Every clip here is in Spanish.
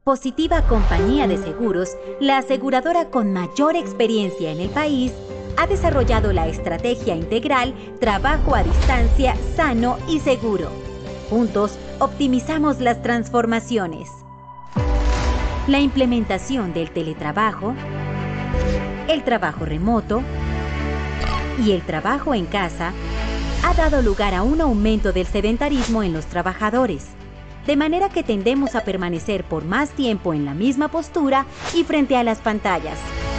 Positiva Compañía de Seguros, la aseguradora con mayor experiencia en el país, ha desarrollado la estrategia integral Trabajo a Distancia Sano y Seguro. Juntos, optimizamos las transformaciones. La implementación del teletrabajo, el trabajo remoto y el trabajo en casa ha dado lugar a un aumento del sedentarismo en los trabajadores, de manera que tendemos a permanecer por más tiempo en la misma postura y frente a las pantallas.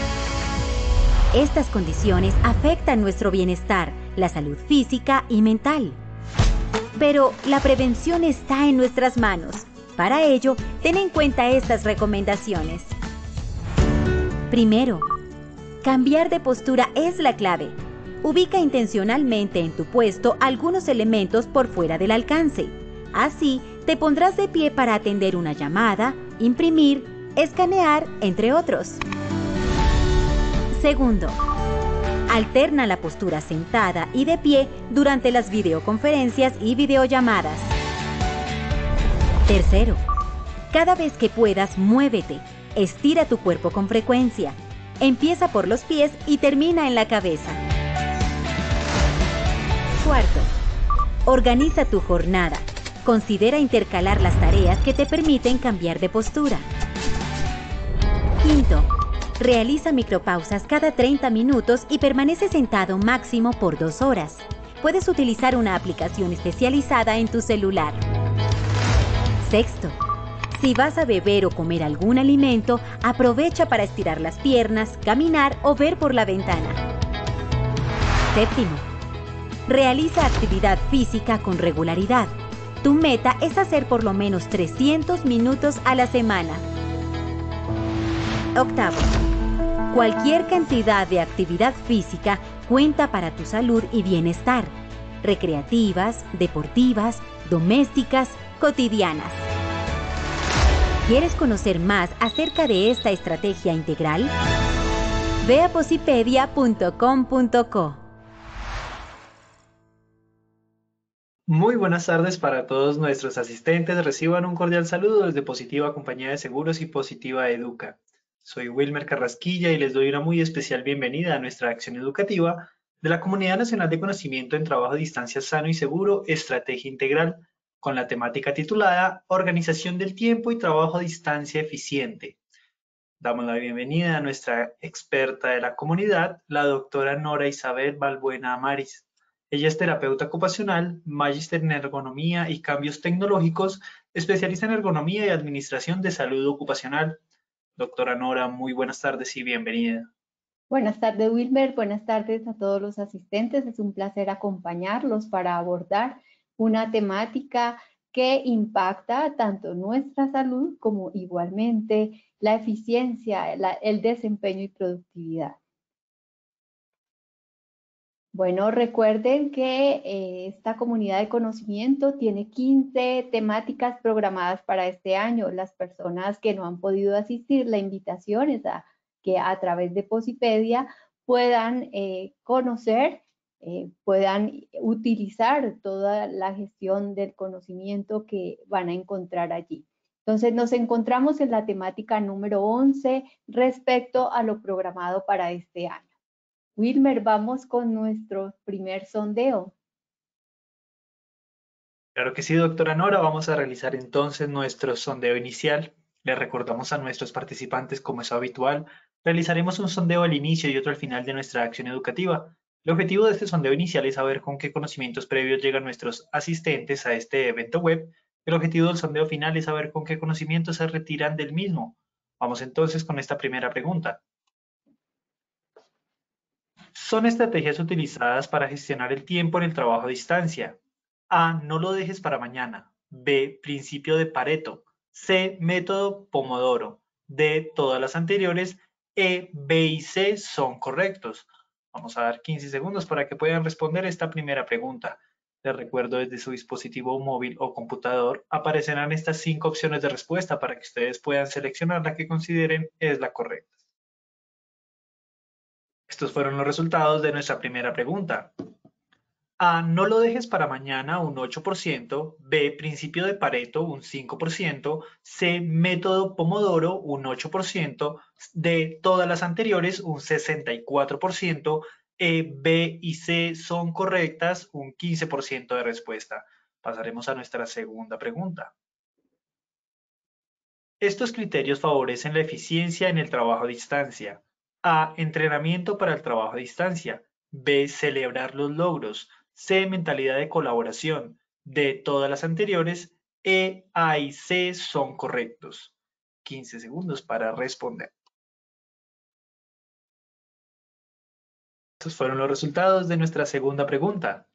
Estas condiciones afectan nuestro bienestar, la salud física y mental. Pero la prevención está en nuestras manos. Para ello, ten en cuenta estas recomendaciones. Primero, cambiar de postura es la clave. Ubica intencionalmente en tu puesto algunos elementos por fuera del alcance. Así, te pondrás de pie para atender una llamada, imprimir, escanear, entre otros. Segundo, alterna la postura sentada y de pie durante las videoconferencias y videollamadas. Tercero, cada vez que puedas, muévete. Estira tu cuerpo con frecuencia. Empieza por los pies y termina en la cabeza. Cuarto, organiza tu jornada. Considera intercalar las tareas que te permiten cambiar de postura. Quinto, realiza micropausas cada 30 minutos y permanece sentado máximo por 2 horas. Puedes utilizar una aplicación especializada en tu celular. Sexto, si vas a beber o comer algún alimento, aprovecha para estirar las piernas, caminar o ver por la ventana. Séptimo, realiza actividad física con regularidad. Tu meta es hacer por lo menos 300 minutos a la semana. Octavo, cualquier cantidad de actividad física cuenta para tu salud y bienestar. Recreativas, deportivas, domésticas, cotidianas. ¿Quieres conocer más acerca de esta estrategia integral? Ve a posipedia.com.co. Muy buenas tardes para todos nuestros asistentes. Reciban un cordial saludo desde Positiva Compañía de Seguros y Positiva Educa. Soy Wilmer Carrasquilla y les doy una muy especial bienvenida a nuestra acción educativa de la Comunidad Nacional de Conocimiento en Trabajo a Distancia Sano y Seguro, Estrategia Integral, con la temática titulada Organización del Tiempo y Trabajo a Distancia Eficiente. Damos la bienvenida a nuestra experta de la comunidad, la doctora Nora Isabel Balbuena Amaris. Ella es terapeuta ocupacional, magíster en ergonomía y cambios tecnológicos, especialista en ergonomía y administración de salud ocupacional. Doctora Nora, muy buenas tardes y bienvenida. Buenas tardes, Wilmer. Buenas tardes a todos los asistentes. Es un placer acompañarlos para abordar una temática que impacta tanto nuestra salud como igualmente la eficiencia, el desempeño y productividad. Bueno, recuerden que esta comunidad de conocimiento tiene 15 temáticas programadas para este año. Las personas que no han podido asistir, la invitación es a que a través de Posipedia puedan conocer, puedan utilizar toda la gestión del conocimiento que van a encontrar allí. Entonces, nos encontramos en la temática número 11 respecto a lo programado para este año. Wilmer, vamos con nuestro primer sondeo. Claro que sí, doctora Nora. Vamos a realizar entonces nuestro sondeo inicial. Le recordamos a nuestros participantes, como es habitual, realizaremos un sondeo al inicio y otro al final de nuestra acción educativa. El objetivo de este sondeo inicial es saber con qué conocimientos previos llegan nuestros asistentes a este evento web. El objetivo del sondeo final es saber con qué conocimientos se retiran del mismo. Vamos entonces con esta primera pregunta. Son estrategias utilizadas para gestionar el tiempo en el trabajo a distancia. A. No lo dejes para mañana. B. Principio de Pareto. C. Método Pomodoro. D. Todas las anteriores. E, B y C son correctos. Vamos a dar 15 segundos para que puedan responder esta primera pregunta. Les recuerdo, desde su dispositivo móvil o computador aparecerán estas 5 opciones de respuesta para que ustedes puedan seleccionar la que consideren es la correcta. Estos fueron los resultados de nuestra primera pregunta. A, no lo dejes para mañana, un 8%, B, principio de Pareto, un 5%, C, método Pomodoro, un 8%, D, todas las anteriores, un 64%, E, B y C son correctas, un 15% de respuesta. Pasaremos a nuestra segunda pregunta. Estos criterios favorecen la eficiencia en el trabajo a distancia. A, entrenamiento para el trabajo a distancia. B, celebrar los logros. C, mentalidad de colaboración. D, todas las anteriores. E, A y C son correctos. 15 segundos para responder. Estos fueron los resultados de nuestra segunda pregunta.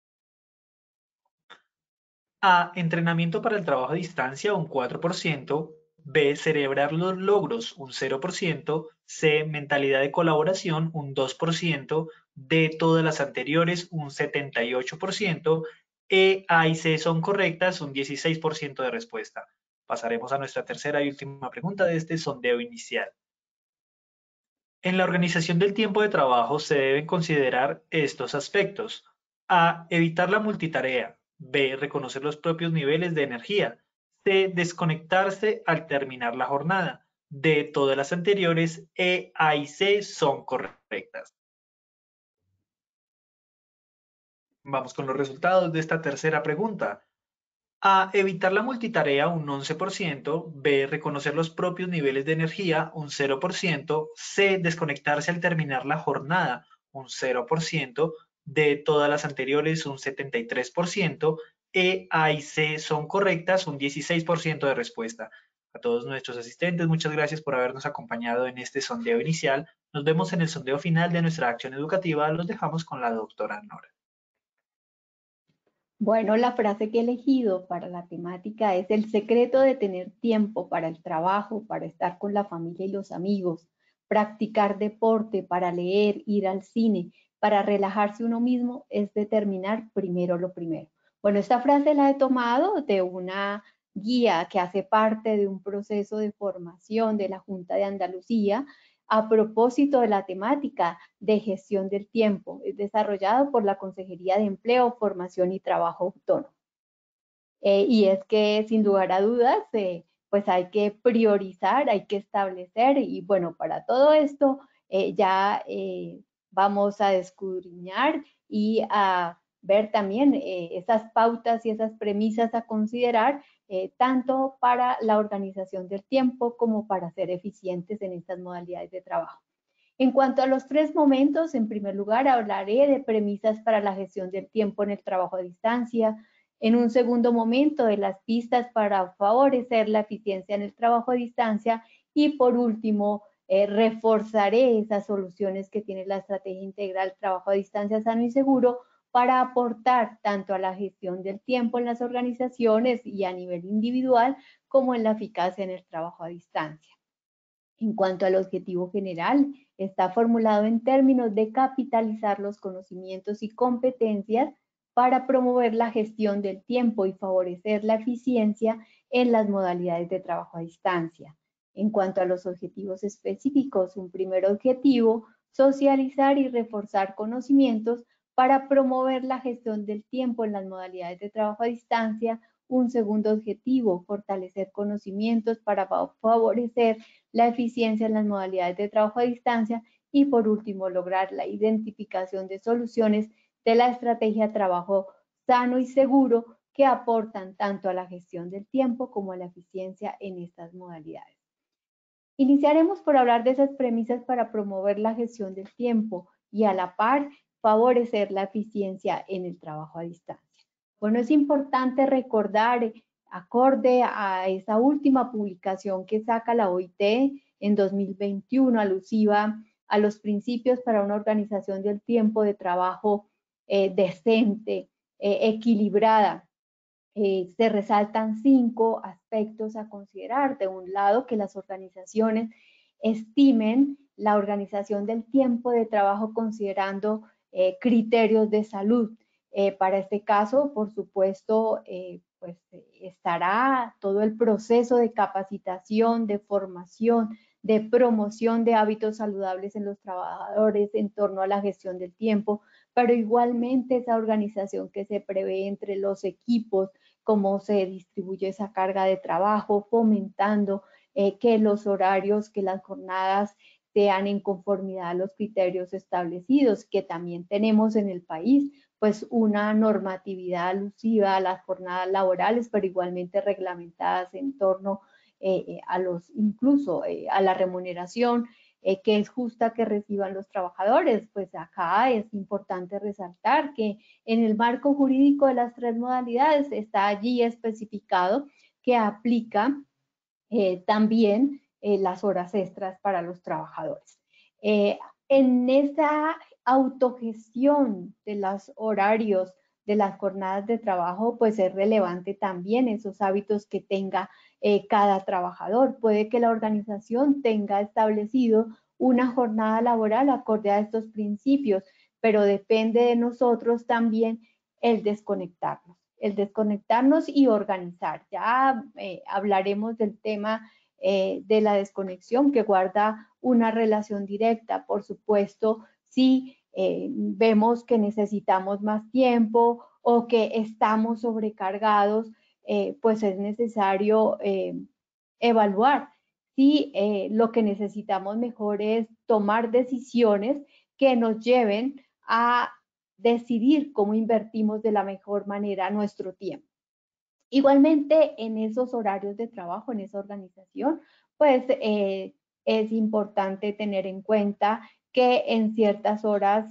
A, entrenamiento para el trabajo a distancia, un 4%. B, celebrar los logros, un 0%. C, mentalidad de colaboración, un 2%. D, todas las anteriores, un 78%. E, A y C son correctas, un 16% de respuesta. Pasaremos a nuestra tercera y última pregunta de este sondeo inicial. En la organización del tiempo de trabajo se deben considerar estos aspectos. A, evitar la multitarea. B, reconocer los propios niveles de energía. C, desconectarse al terminar la jornada. D, todas las anteriores. E, A y C son correctas. Vamos con los resultados de esta tercera pregunta. A, evitar la multitarea, un 11%. B, reconocer los propios niveles de energía, un 0%. C, desconectarse al terminar la jornada, un 0%. D, todas las anteriores, un 73%. E, A y C son correctas, un 16% de respuesta. A todos nuestros asistentes, muchas gracias por habernos acompañado en este sondeo inicial. Nos vemos en el sondeo final de nuestra acción educativa. Los dejamos con la doctora Nora. Bueno, la frase que he elegido para la temática es: el secreto de tener tiempo para el trabajo, para estar con la familia y los amigos, practicar deporte, para leer, ir al cine, para relajarse uno mismo, es determinar primero lo primero. Bueno, esta frase la he tomado de una guía que hace parte de un proceso de formación de la Junta de Andalucía a propósito de la temática de gestión del tiempo. Es desarrollado por la Consejería de Empleo, Formación y Trabajo Autónomo. Y es que, sin lugar a dudas, pues hay que priorizar, hay que establecer, y bueno, para todo esto ya vamos a escudriñar y a ver también esas pautas y esas premisas a considerar, tanto para la organización del tiempo como para ser eficientes en estas modalidades de trabajo. En cuanto a los 3 momentos, en primer lugar hablaré de premisas para la gestión del tiempo en el trabajo a distancia. En un segundo momento, de las pistas para favorecer la eficiencia en el trabajo a distancia. Y por último, reforzaré esas soluciones que tiene la estrategia integral trabajo a distancia sano y seguro para aportar tanto a la gestión del tiempo en las organizaciones y a nivel individual, como en la eficacia en el trabajo a distancia. En cuanto al objetivo general, está formulado en términos de capitalizar los conocimientos y competencias para promover la gestión del tiempo y favorecer la eficiencia en las modalidades de trabajo a distancia. En cuanto a los objetivos específicos, un primer objetivo: socializar y reforzar conocimientos para promover la gestión del tiempo en las modalidades de trabajo a distancia. Un segundo objetivo: fortalecer conocimientos para favorecer la eficiencia en las modalidades de trabajo a distancia. Y por último, lograr la identificación de soluciones de la estrategia de trabajo sano y seguro que aportan tanto a la gestión del tiempo como a la eficiencia en estas modalidades. Iniciaremos por hablar de esas premisas para promover la gestión del tiempo y, a la par, favorecer la eficiencia en el trabajo a distancia. Bueno, es importante recordar, acorde a esa última publicación que saca la OIT en 2021, alusiva a los principios para una organización del tiempo de trabajo decente, equilibrada. Se resaltan 5 aspectos a considerar. De un lado, que las organizaciones estimen la organización del tiempo de trabajo considerando criterios de salud. Para este caso, por supuesto, pues estará todo el proceso de capacitación, de formación, de promoción de hábitos saludables en los trabajadores en torno a la gestión del tiempo, pero igualmente esa organización que se prevé entre los equipos, cómo se distribuye esa carga de trabajo, fomentando que los horarios, que las jornadas sean en conformidad a los criterios establecidos, que también tenemos en el país, pues una normatividad alusiva a las jornadas laborales, pero igualmente reglamentadas en torno a los, incluso a la remuneración, que es justa que reciban los trabajadores. Pues acá es importante resaltar que en el marco jurídico de las 3 modalidades está allí especificado que aplica también las horas extras para los trabajadores. En esa autogestión de los horarios de las jornadas de trabajo, pues es relevante también esos hábitos que tenga cada trabajador. Puede que la organización tenga establecido una jornada laboral acorde a estos principios, pero depende de nosotros también el desconectarnos y organizar. Ya hablaremos del tema de la desconexión, que guarda una relación directa, por supuesto, si vemos que necesitamos más tiempo o que estamos sobrecargados, pues es necesario evaluar si lo que necesitamos mejor es tomar decisiones que nos lleven a decidir cómo invertimos de la mejor manera nuestro tiempo. Igualmente, en esos horarios de trabajo, en esa organización, pues es importante tener en cuenta que en ciertas horas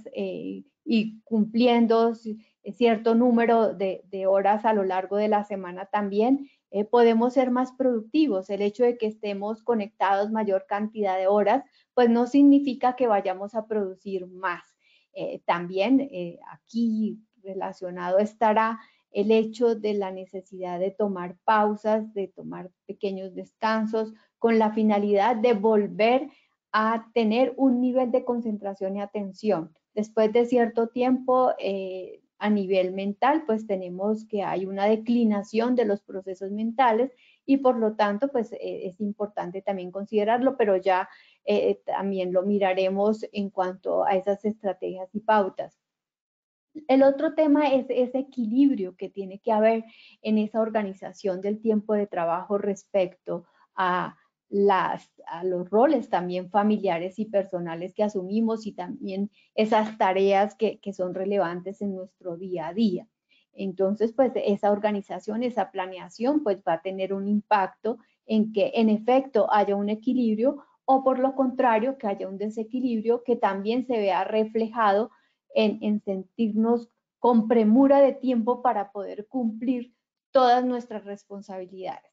y cumpliendo cierto número de horas a lo largo de la semana también, podemos ser más productivos. El hecho de que estemos conectados mayor cantidad de horas, pues no significa que vayamos a producir más. También aquí relacionado estará el hecho de la necesidad de tomar pausas, de tomar pequeños descansos, con la finalidad de volver a tener un nivel de concentración y atención. Después de cierto tiempo, a nivel mental, pues tenemos que hay una declinación de los procesos mentales y por lo tanto, pues es importante también considerarlo, pero ya también lo miraremos en cuanto a esas estrategias y pautas. El otro tema es ese equilibrio que tiene que haber en esa organización del tiempo de trabajo respecto a los roles también familiares y personales que asumimos y también esas tareas que son relevantes en nuestro día a día. Entonces, pues esa organización, esa planeación, pues va a tener un impacto en que en efecto haya un equilibrio o por lo contrario que haya un desequilibrio que también se vea reflejado en sentirnos con premura de tiempo para poder cumplir todas nuestras responsabilidades.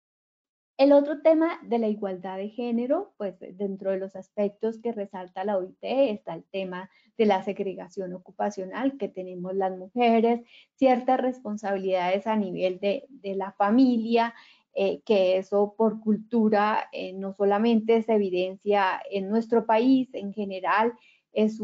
El otro tema de la igualdad de género, pues dentro de los aspectos que resalta la OIT está el tema de la segregación ocupacional que tenemos las mujeres, ciertas responsabilidades a nivel de la familia, que eso por cultura no solamente se evidencia en nuestro país, en general es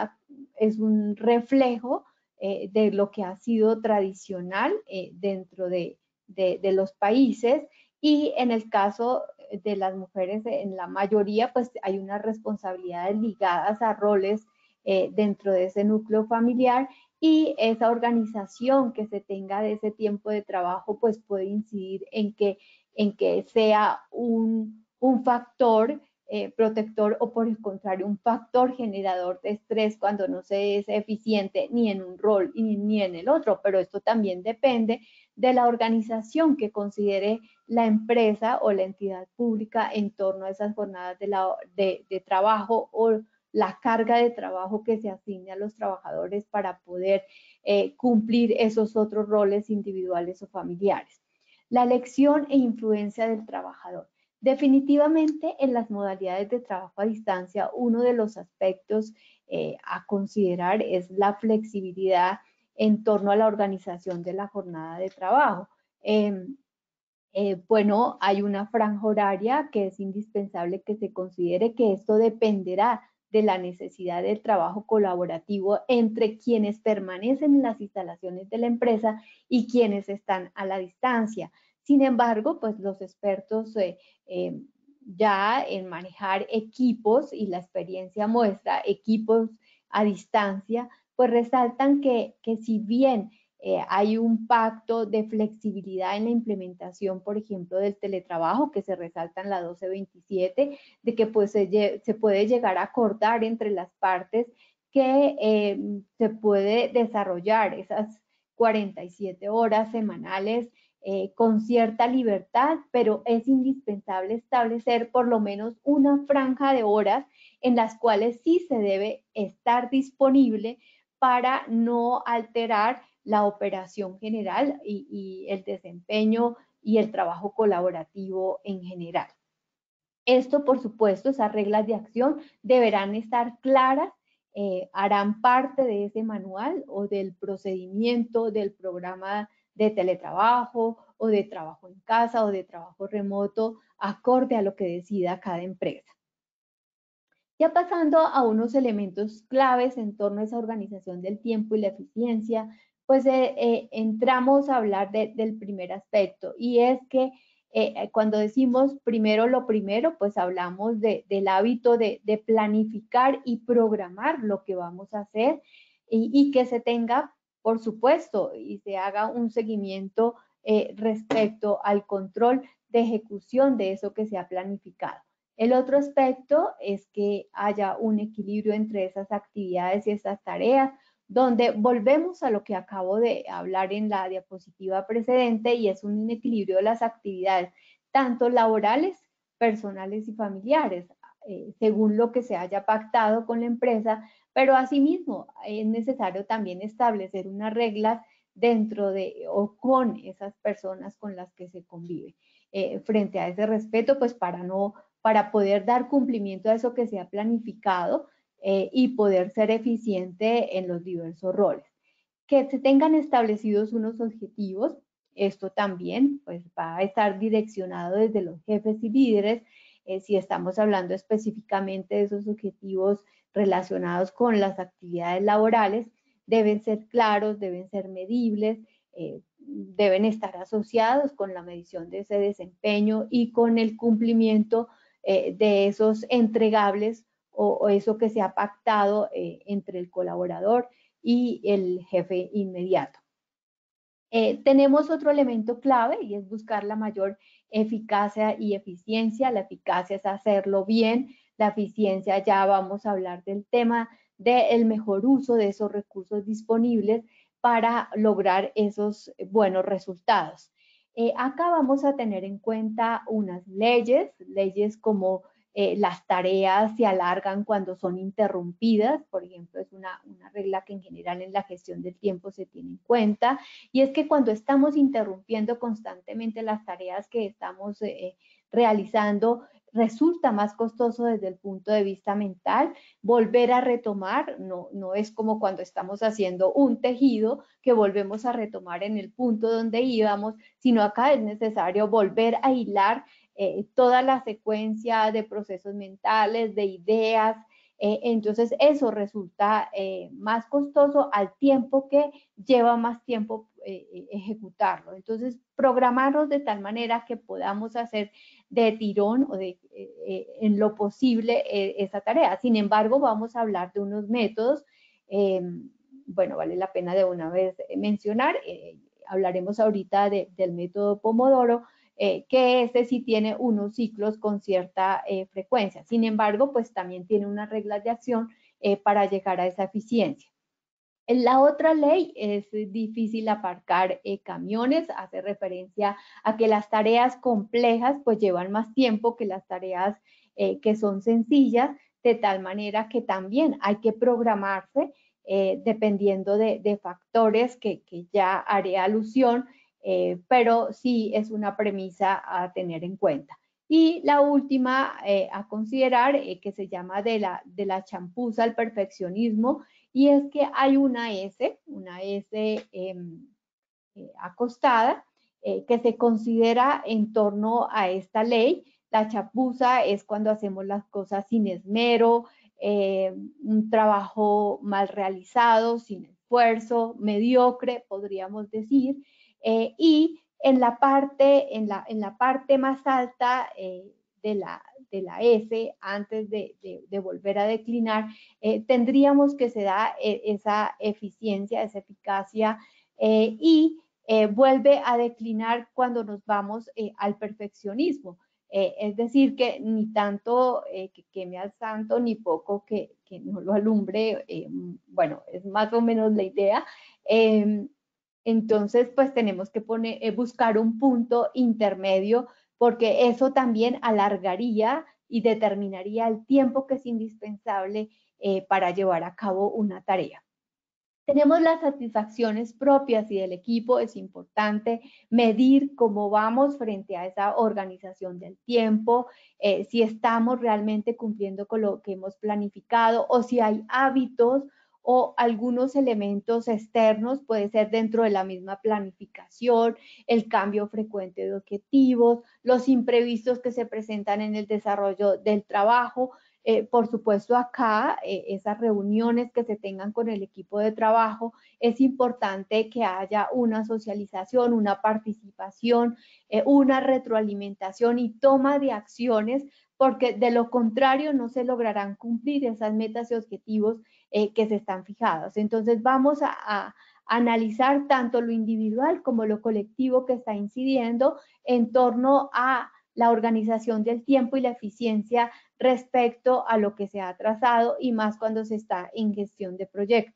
un reflejo de lo que ha sido tradicional dentro de los países. Y en el caso de las mujeres, en la mayoría, pues hay unas responsabilidades ligadas a roles dentro de ese núcleo familiar y esa organización que se tenga de ese tiempo de trabajo, pues puede incidir en que sea un factor protector o por el contrario, un factor generador de estrés cuando no se es eficiente ni en un rol ni en el otro, pero esto también depende de la organización que considere la empresa o la entidad pública en torno a esas jornadas de trabajo o la carga de trabajo que se asigne a los trabajadores para poder cumplir esos otros roles individuales o familiares. La elección e influencia del trabajador. Definitivamente en las modalidades de trabajo a distancia, uno de los aspectos a considerar es la flexibilidad en torno a la organización de la jornada de trabajo. Bueno, hay una franja horaria que es indispensable que se considere que esto dependerá de la necesidad del trabajo colaborativo entre quienes permanecen en las instalaciones de la empresa y quienes están a la distancia. Sin embargo, pues los expertos ya en manejar equipos, y la experiencia muestra equipos a distancia, pues resaltan que si bien hay un pacto de flexibilidad en la implementación, por ejemplo, del teletrabajo, que se resalta en la 1227, de que pues se puede llegar a acordar entre las partes que se puede desarrollar esas 47 horas semanales con cierta libertad, pero es indispensable establecer por lo menos una franja de horas en las cuales sí se debe estar disponible para no alterar la operación general y el desempeño y el trabajo colaborativo en general. Esto, por supuesto, esas reglas de acción deberán estar claras, harán parte de ese manual o del procedimiento del programa de teletrabajo o de trabajo en casa o de trabajo remoto, acorde a lo que decida cada empresa. Ya pasando a unos elementos claves en torno a esa organización del tiempo y la eficiencia, pues entramos a hablar del primer aspecto, y es que cuando decimos primero lo primero, pues hablamos del hábito de planificar y programar lo que vamos a hacer y que se tenga, por supuesto, y se haga un seguimiento respecto al control de ejecución de eso que se ha planificado. El otro aspecto es que haya un equilibrio entre esas actividades y esas tareas, donde volvemos a lo que acabo de hablar en la diapositiva precedente, y es un equilibrio de las actividades, tanto laborales, personales y familiares, según lo que se haya pactado con la empresa, pero asimismo es necesario también establecer unas reglas dentro de o con esas personas con las que se convive. Frente a ese respeto, pues para poder dar cumplimiento a eso que se ha planificado y poder ser eficiente en los diversos roles. Que se tengan establecidos unos objetivos, esto también pues va a estar direccionado desde los jefes y líderes, si estamos hablando específicamente de esos objetivos relacionados con las actividades laborales, deben ser claros, deben ser medibles, deben estar asociados con la medición de ese desempeño y con el cumplimiento de esos entregables o eso que se ha pactado entre el colaborador y el jefe inmediato. Tenemos otro elemento clave, y es buscar la mayor eficacia y eficiencia. La eficacia es hacerlo bien, la eficiencia ya vamos a hablar del tema del mejor uso de esos recursos disponibles para lograr esos buenos resultados. Acá vamos a tener en cuenta unas leyes como las tareas se alargan cuando son interrumpidas, por ejemplo, es una regla que en general en la gestión del tiempo se tiene en cuenta, y es que cuando estamos interrumpiendo constantemente las tareas que estamos realizando, resulta más costoso desde el punto de vista mental. Volver a retomar no es como cuando estamos haciendo un tejido que volvemos a retomar en el punto donde íbamos, sino acá es necesario volver a hilar toda la secuencia de procesos mentales, de ideas. Entonces eso resulta más costoso al tiempo que lleva más tiempo ejecutarlo. Entonces programarlos de tal manera que podamos hacer de tirón o en lo posible esa tarea. Sin embargo, vamos a hablar de unos métodos, bueno, vale la pena de una vez mencionar, hablaremos ahorita del método Pomodoro, que ese sí tiene unos ciclos con cierta frecuencia. Sin embargo, pues también tiene unas reglas de acción para llegar a esa eficiencia. En la otra ley es difícil aparcar camiones, hace referencia a que las tareas complejas pues llevan más tiempo que las tareas que son sencillas, de tal manera que también hay que programarse dependiendo de factores que ya haré alusión, pero sí es una premisa a tener en cuenta. Y la última a considerar, que se llama de la champuza al perfeccionismo, y es que hay una S acostada, que se considera en torno a esta ley. La chapuza es cuando hacemos las cosas sin esmero, un trabajo mal realizado, sin esfuerzo, mediocre, podríamos decir, y en la parte más alta la S antes de volver a declinar, tendríamos que se da esa eficiencia, esa eficacia y vuelve a declinar cuando nos vamos al perfeccionismo. Es decir, que ni tanto que queme al santo, ni poco que no lo alumbre. Bueno, es más o menos la idea. Entonces, pues tenemos que buscar un punto intermedio, porque eso también alargaría y determinaría el tiempo que es indispensable para llevar a cabo una tarea. Tenemos las satisfacciones propias y del equipo. Es importante medir cómo vamos frente a esa organización del tiempo, si estamos realmente cumpliendo con lo que hemos planificado o si hay hábitos o algunos elementos externos, puede ser dentro de la misma planificación, el cambio frecuente de objetivos, los imprevistos que se presentan en el desarrollo del trabajo. Por supuesto, acá, esas reuniones que se tengan con el equipo de trabajo, es importante que haya una socialización, una participación, una retroalimentación y toma de acciones, porque de lo contrario no se lograrán cumplir esas metas y objetivos que se están fijados. Entonces, vamos a analizar tanto lo individual como lo colectivo que está incidiendo en torno a la organización del tiempo y la eficiencia respecto a lo que se ha trazado, y más cuando se está en gestión de proyectos.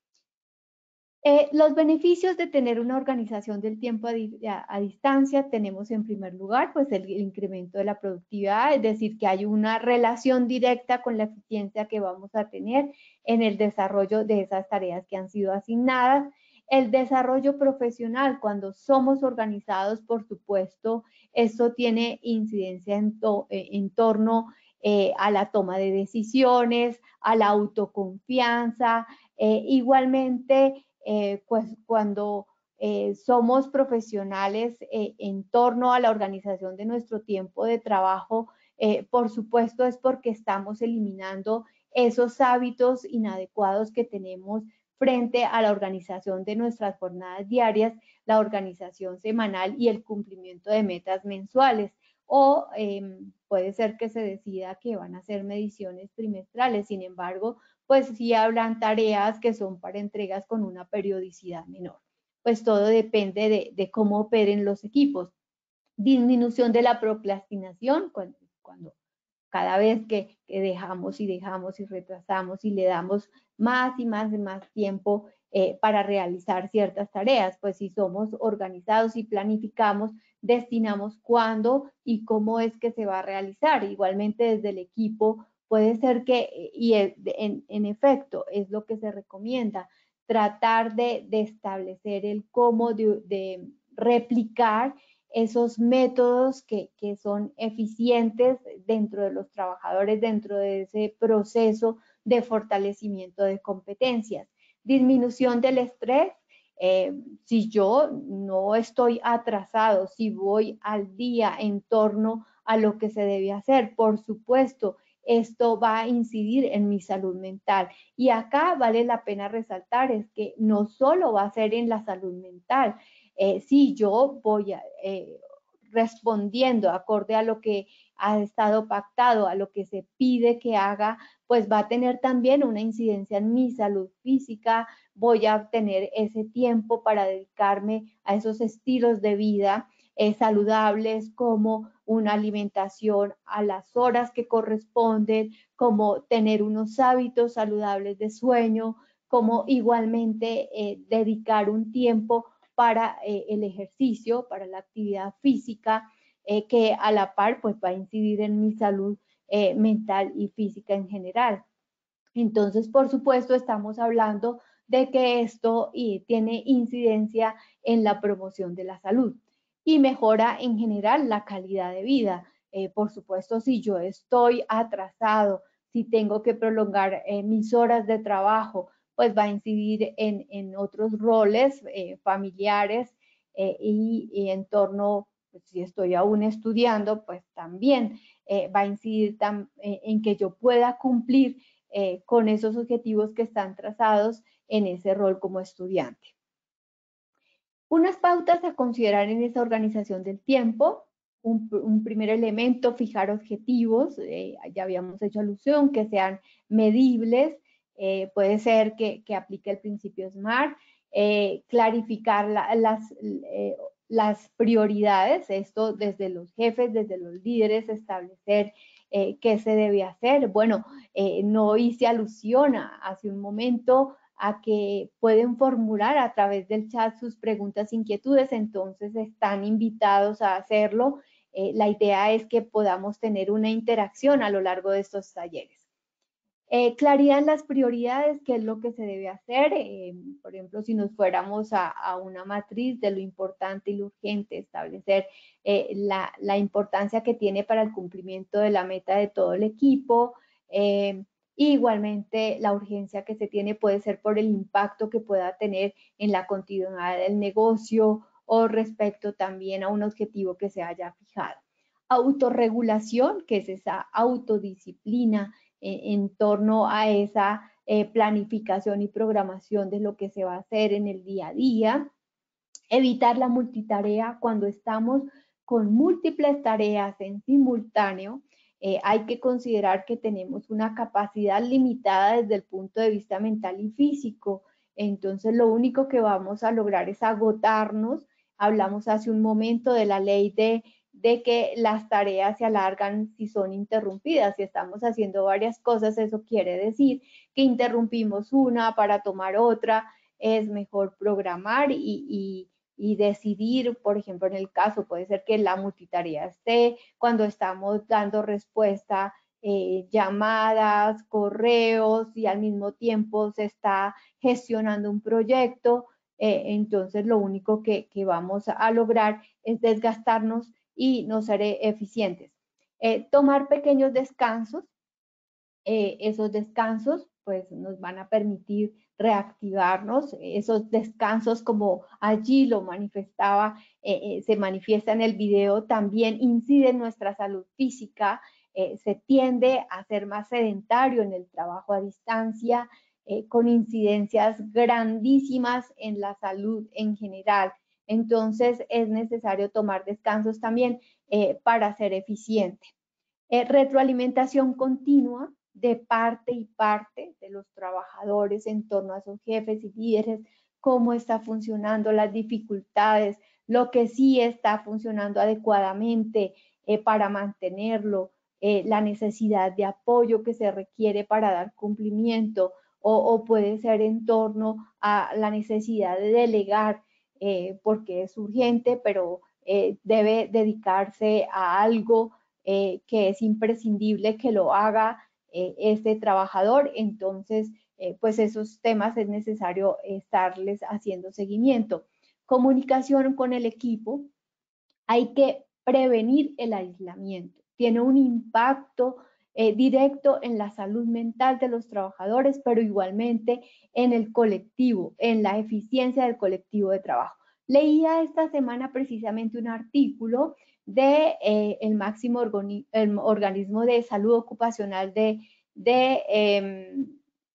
Los beneficios de tener una organización del tiempo a distancia, tenemos en primer lugar pues el incremento de la productividad, es decir, que hay una relación directa con la eficiencia que vamos a tener en el desarrollo de esas tareas que han sido asignadas. El desarrollo profesional, cuando somos organizados, por supuesto, esto tiene incidencia en torno a la toma de decisiones, a la autoconfianza, igualmente pues cuando somos profesionales en torno a la organización de nuestro tiempo de trabajo, por supuesto es porque estamos eliminando esos hábitos inadecuados que tenemos frente a la organización de nuestras jornadas diarias, la organización semanal y el cumplimiento de metas mensuales. O puede ser que se decida que van a ser mediciones trimestrales. Sin embargo, pues sí habrán tareas que son para entregas con una periodicidad menor. Pues todo depende de cómo operen los equipos. Disminución de la procrastinación, cuando cada vez que dejamos y retrasamos y le damos más y más tiempo para realizar ciertas tareas, pues si somos organizados y planificamos, destinamos cuándo y cómo es que se va a realizar. Igualmente desde el equipo puede ser que, y en efecto es lo que se recomienda, tratar de establecer el cómo de replicar esos métodos que son eficientes dentro de los trabajadores, dentro de ese proceso de fortalecimiento de competencias. Disminución del estrés. Si yo no estoy atrasado, si voy al día en torno a lo que se debe hacer, por supuesto, esto va a incidir en mi salud mental. Y acá vale la pena resaltar es que no solo va a ser en la salud mental. Si yo voy respondiendo acorde a lo que ha estado pactado, a lo que se pide que haga, pues va a tener también una incidencia en mi salud física. Voy a tener ese tiempo para dedicarme a esos estilos de vida saludables, como una alimentación a las horas que corresponden, como tener unos hábitos saludables de sueño, como igualmente dedicar un tiempo para el ejercicio, para la actividad física, que a la par pues va a incidir en mi salud mental y física en general. Entonces, por supuesto, estamos hablando de que esto tiene incidencia en la promoción de la salud y mejora en general la calidad de vida. Por supuesto, si yo estoy atrasado, si tengo que prolongar mis horas de trabajo, pues va a incidir en otros roles familiares y en torno, pues, si estoy aún estudiando, pues también va a incidir en que yo pueda cumplir con esos objetivos que están trazados en ese rol como estudiante. Unas pautas a considerar en esa organización del tiempo. un primer elemento, fijar objetivos, ya habíamos hecho alusión, que sean medibles, puede ser que aplique el principio SMART, clarificar las prioridades, esto desde los jefes, desde los líderes, establecer qué se debe hacer. Bueno, no hice alusión hace un momento a que pueden formular a través del chat sus preguntas, inquietudes, entonces están invitados a hacerlo. La idea es que podamos tener una interacción a lo largo de estos talleres. Claridad en las prioridades, qué es lo que se debe hacer. Por ejemplo, si nos fuéramos a una matriz de lo importante y lo urgente, establecer la importancia que tiene para el cumplimiento de la meta de todo el equipo. Igualmente, la urgencia que se tiene puede ser por el impacto que pueda tener en la continuidad del negocio o respecto también a un objetivo que se haya fijado. Autorregulación, que es esa autodisciplina en torno a esa planificación y programación de lo que se va a hacer en el día a día. Evitar la multitarea cuando estamos con múltiples tareas en simultáneo. Hay que considerar que tenemos una capacidad limitada desde el punto de vista mental y físico. Entonces, lo único que vamos a lograr es agotarnos. Hablamos hace un momento de la ley de que las tareas se alargan si son interrumpidas. Si estamos haciendo varias cosas, eso quiere decir que interrumpimos una para tomar otra. Es mejor programar y decidir, por ejemplo, en el caso puede ser que la multitarea esté cuando estamos dando respuesta, llamadas, correos y al mismo tiempo se está gestionando un proyecto. Entonces lo único que vamos a lograr es desgastarnos y no ser eficientes. Tomar pequeños descansos. Esos descansos pues nos van a permitir reactivarnos. Esos descansos, como allí lo manifestaba, se manifiesta en el video, también incide en nuestra salud física. Se tiende a ser más sedentario en el trabajo a distancia, con incidencias grandísimas en la salud en general. Entonces es necesario tomar descansos también para ser eficiente. Retroalimentación continua de parte y parte de los trabajadores en torno a sus jefes y líderes, cómo está funcionando, las dificultades, lo que sí está funcionando adecuadamente para mantenerlo, la necesidad de apoyo que se requiere para dar cumplimiento, o puede ser en torno a la necesidad de delegar porque es urgente, pero debe dedicarse a algo que es imprescindible que lo haga este trabajador. Entonces, pues esos temas es necesario estarles haciendo seguimiento. Comunicación con el equipo. Hay que prevenir el aislamiento. Tiene un impacto directo en la salud mental de los trabajadores, pero igualmente en el colectivo, en la eficiencia del colectivo de trabajo. Leía esta semana precisamente un artículo de el máximo organismo de salud ocupacional de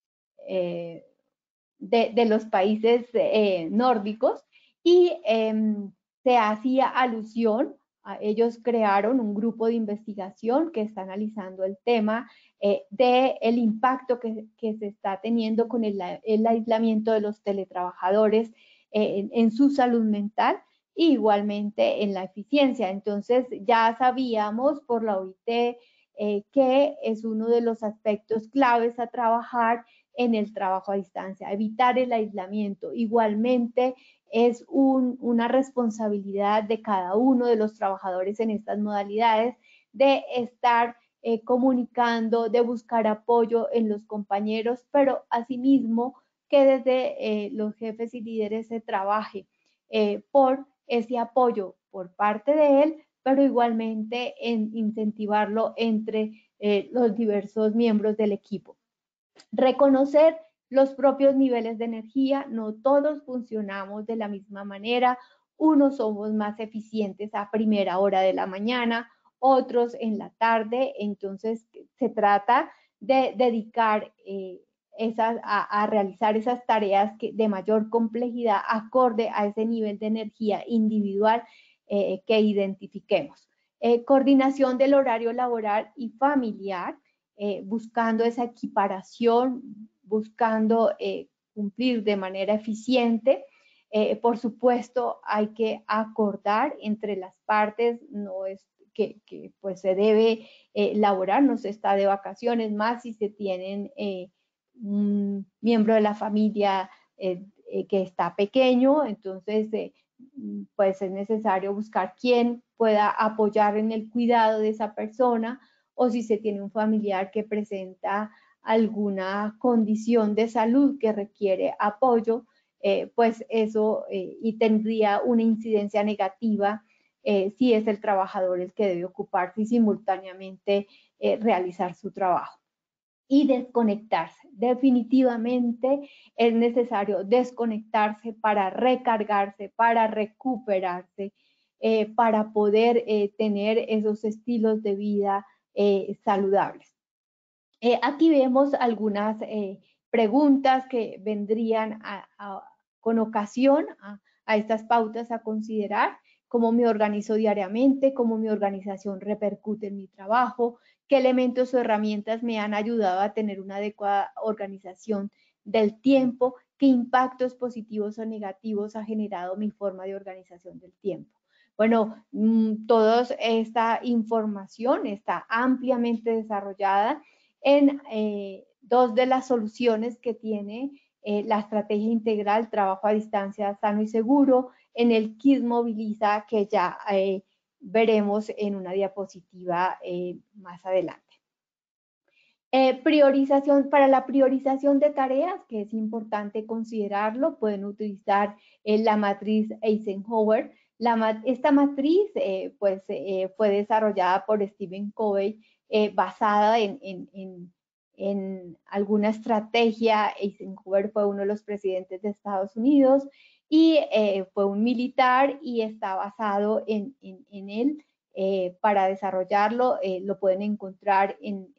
los países nórdicos, y se hacía alusión a ellos. Crearon un grupo de investigación que está analizando el tema del impacto que se está teniendo con el aislamiento de los teletrabajadores en su salud mental, e igualmente en la eficiencia. Entonces ya sabíamos por la OIT que es uno de los aspectos claves a trabajar en el trabajo a distancia, evitar el aislamiento. Igualmente es una responsabilidad de cada uno de los trabajadores en estas modalidades de estar comunicando, de buscar apoyo en los compañeros, pero asimismo que desde los jefes y líderes se trabaje por ese apoyo por parte de él, pero igualmente en incentivarlo entre los diversos miembros del equipo. Reconocer los propios niveles de energía. No todos funcionamos de la misma manera. Unos somos más eficientes a primera hora de la mañana, otros en la tarde. Entonces se trata de dedicar a realizar esas tareas de mayor complejidad acorde a ese nivel de energía individual que identifiquemos. Coordinación del horario laboral y familiar, buscando esa equiparación, buscando cumplir de manera eficiente. Por supuesto, hay que acordar entre las partes, no es que pues se debe laborar, no se está de vacaciones, más si se tienen un miembro de la familia que está pequeño, entonces pues es necesario buscar quién pueda apoyar en el cuidado de esa persona, o si se tiene un familiar que presenta alguna condición de salud que requiere apoyo, pues eso y tendría una incidencia negativa si es el trabajador el que debe ocuparse y simultáneamente realizar su trabajo. Y desconectarse. Definitivamente es necesario desconectarse para recargarse, para recuperarse, para poder tener esos estilos de vida saludables. Aquí vemos algunas preguntas que vendrían con ocasión a estas pautas a considerar: cómo me organizo diariamente, cómo mi organización repercute en mi trabajo, qué elementos o herramientas me han ayudado a tener una adecuada organización del tiempo, qué impactos positivos o negativos ha generado mi forma de organización del tiempo. Bueno, toda esta información está ampliamente desarrollada en dos de las soluciones que tiene la estrategia integral trabajo a distancia sano y seguro en el KISS Moviliza, que ya veremos en una diapositiva más adelante. Priorización, para la priorización de tareas, que es importante considerarlo, pueden utilizar la matriz Eisenhower. Esta matriz pues, fue desarrollada por Stephen Covey, basada en alguna estrategia. Eisenhower fue uno de los presidentes de Estados Unidos y fue un militar, y está basado en él. Para desarrollarlo lo pueden encontrar en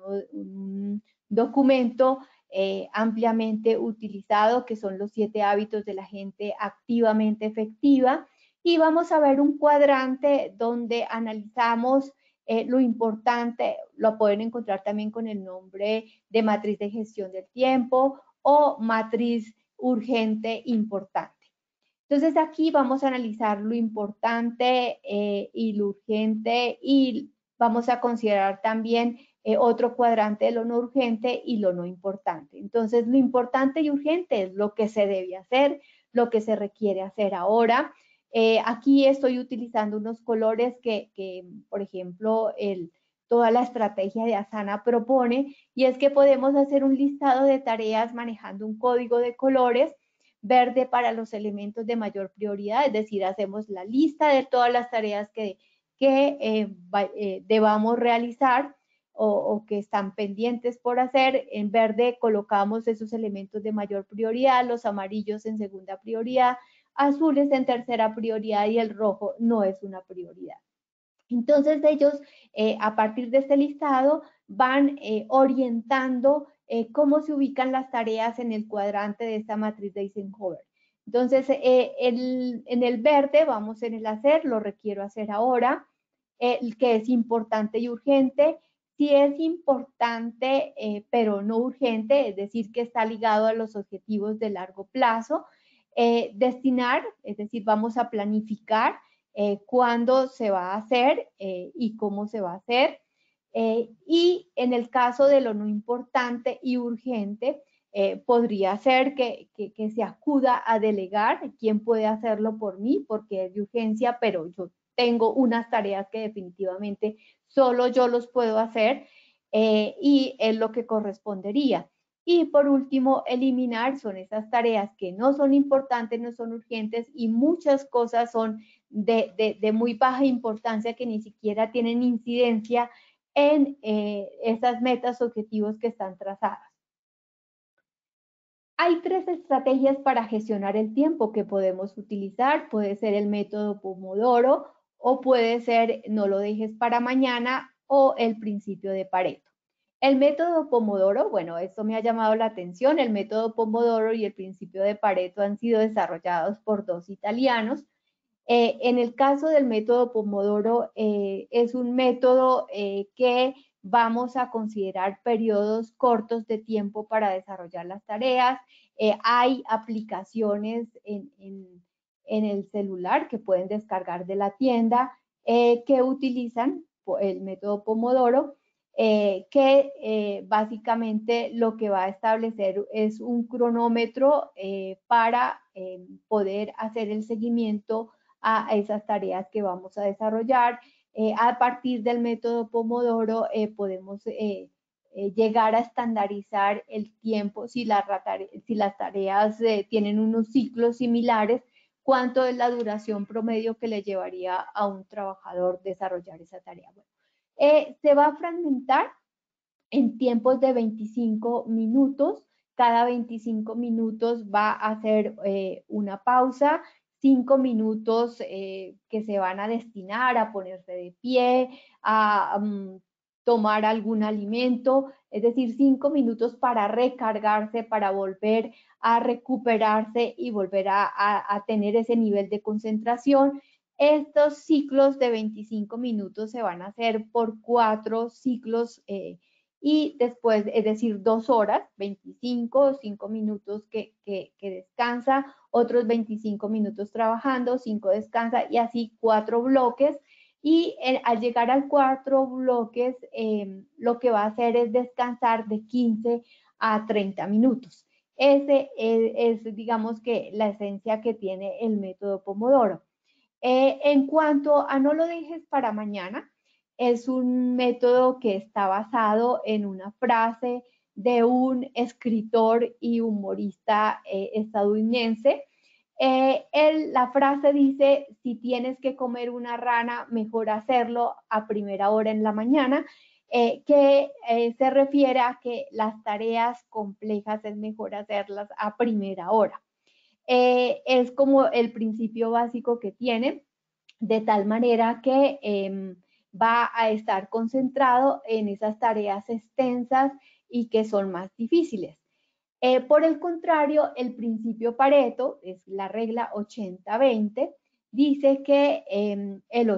un documento ampliamente utilizado, que son los 7 hábitos de la gente activamente efectiva. Y vamos a ver un cuadrante donde analizamos lo importante. Lo pueden encontrar también con el nombre de matriz de gestión del tiempo o matriz urgente importante. Entonces aquí vamos a analizar lo importante y lo urgente, y vamos a considerar también otro cuadrante de lo no urgente y lo no importante. Entonces lo importante y urgente es lo que se debe hacer, lo que se requiere hacer ahora. Aquí estoy utilizando unos colores que por ejemplo, toda la estrategia de Asana propone, y es que podemos hacer un listado de tareas manejando un código de colores. Verde para los elementos de mayor prioridad, es decir, hacemos la lista de todas las tareas que debamos realizar o que están pendientes por hacer. En verde colocamos esos elementos de mayor prioridad, los amarillos en segunda prioridad, azules en tercera prioridad, y el rojo no es una prioridad. Entonces ellos, a partir de este listado, van orientando cómo se ubican las tareas en el cuadrante de esta matriz de Eisenhower. Entonces, en el verde vamos en el hacer, lo requiero hacer ahora, el que es importante y urgente. Si es importante, pero no urgente, es decir, que está ligado a los objetivos de largo plazo. Destinar, es decir, vamos a planificar cuándo se va a hacer y cómo se va a hacer. Y en el caso de lo no importante y urgente, podría ser que se acuda a delegar. ¿Quién puede hacerlo por mí? Porque es de urgencia, pero yo tengo unas tareas que definitivamente solo yo los puedo hacer, y es lo que correspondería. Y por último, eliminar son esas tareas que no son importantes, no son urgentes, y muchas cosas son de muy baja importancia, que ni siquiera tienen incidencia en esas metas, objetivos que están trazadas. Hay 3 estrategias para gestionar el tiempo que podemos utilizar. Puede ser el método Pomodoro, o puede ser no lo dejes para mañana, o el principio de Pareto. El método Pomodoro, bueno, esto me ha llamado la atención. El método Pomodoro y el principio de Pareto han sido desarrollados por 2 italianos. En el caso del método Pomodoro, es un método que vamos a considerar periodos cortos de tiempo para desarrollar las tareas. Hay aplicaciones en el celular que pueden descargar de la tienda que utilizan el método Pomodoro, que básicamente lo que va a establecer es un cronómetro para poder hacer el seguimiento a esas tareas que vamos a desarrollar. A partir del método Pomodoro podemos llegar a estandarizar el tiempo si las tareas tienen unos ciclos similares, cuánto es la duración promedio que le llevaría a un trabajador desarrollar esa tarea. Bueno, se va a fragmentar en tiempos de 25 minutos. Cada 25 minutos va a hacer una pausa, 5 minutos que se van a destinar a ponerse de pie, a tomar algún alimento, es decir, 5 minutos para recargarse, para volver a recuperarse y volver a tener ese nivel de concentración. Estos ciclos de 25 minutos se van a hacer por 4 ciclos y después, es decir, 2 horas, 25, 5 minutos que descansa, otros 25 minutos trabajando, 5 descansa y así 4 bloques. Y al llegar a 4 bloques, lo que va a hacer es descansar de 15 a 30 minutos. Ese es, digamos que, la esencia que tiene el método Pomodoro. En cuanto a no lo dejes para mañana, es un método que está basado en una frase de un escritor y humorista estadounidense. La frase dice, si tienes que comer una rana, mejor hacerlo a primera hora en la mañana, que se refiere a que las tareas complejas es mejor hacerlas a primera hora. Es como el principio básico que tiene, de tal manera que va a estar concentrado en esas tareas extensas y que son más difíciles. Por el contrario, el principio Pareto, es la regla 80-20, dice que el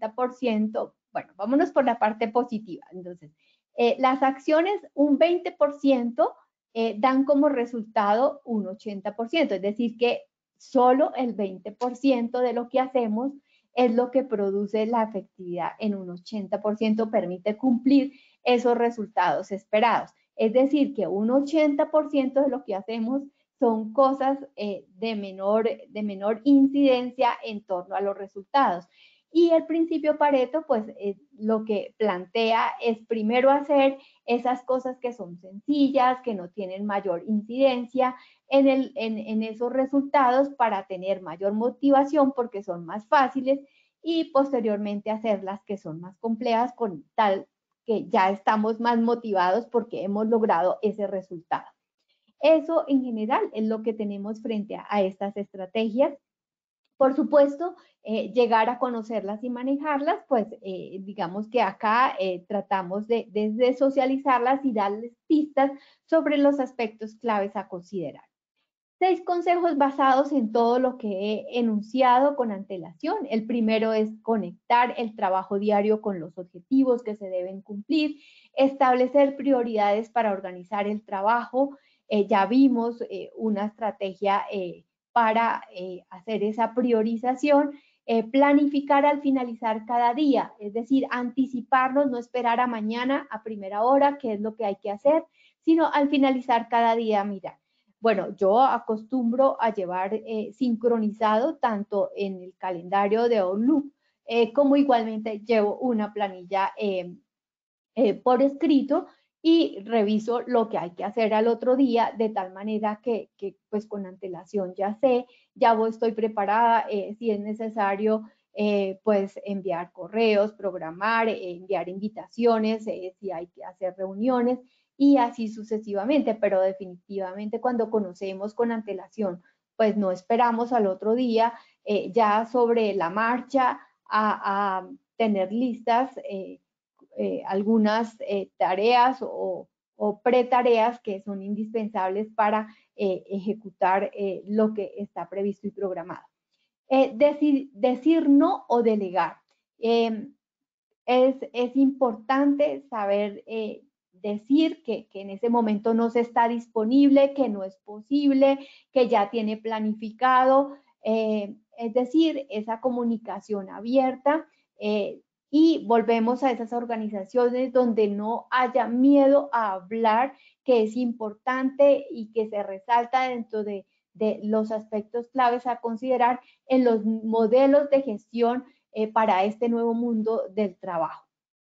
80%, bueno, vámonos por la parte positiva. Entonces, las acciones, un 20% dan como resultado un 80%, es decir, que solo el 20% de lo que hacemos es lo que produce la efectividad en un 80%, permite cumplir esos resultados esperados. Es decir, que un 80% de lo que hacemos son cosas de menor incidencia en torno a los resultados. Y el principio Pareto, pues lo que plantea es primero hacer esas cosas que son sencillas, que no tienen mayor incidencia en esos resultados para tener mayor motivación porque son más fáciles y posteriormente hacer las que son más complejas con tal que ya estamos más motivados porque hemos logrado ese resultado. Eso en general es lo que tenemos frente a estas estrategias. Por supuesto, llegar a conocerlas y manejarlas, pues digamos que acá tratamos de socializarlas y darles pistas sobre los aspectos claves a considerar. 6 consejos basados en todo lo que he enunciado con antelación. El primero es conectar el trabajo diario con los objetivos que se deben cumplir, establecer prioridades para organizar el trabajo. Ya vimos una estrategia para hacer esa priorización. Planificar al finalizar cada día, es decir, anticiparnos, no esperar a mañana a primera hora, qué es lo que hay que hacer, sino al finalizar cada día, mira. Bueno, yo acostumbro a llevar sincronizado tanto en el calendario de Outlook como igualmente llevo una planilla por escrito y reviso lo que hay que hacer al otro día de tal manera que pues con antelación ya sé, ya estoy preparada, si es necesario pues enviar correos, programar, enviar invitaciones, si hay que hacer reuniones y así sucesivamente, pero definitivamente cuando conocemos con antelación, pues no esperamos al otro día ya sobre la marcha a tener listas algunas tareas o pretareas que son indispensables para ejecutar lo que está previsto y programado. Decir no o delegar. Es importante saber decir que en ese momento no se está disponible, que no es posible, que ya tiene planificado. Es decir, esa comunicación abierta. Y volvemos a esas organizaciones donde no haya miedo a hablar, que es importante y que se resalta dentro de los aspectos claves a considerar en los modelos de gestión para este nuevo mundo del trabajo.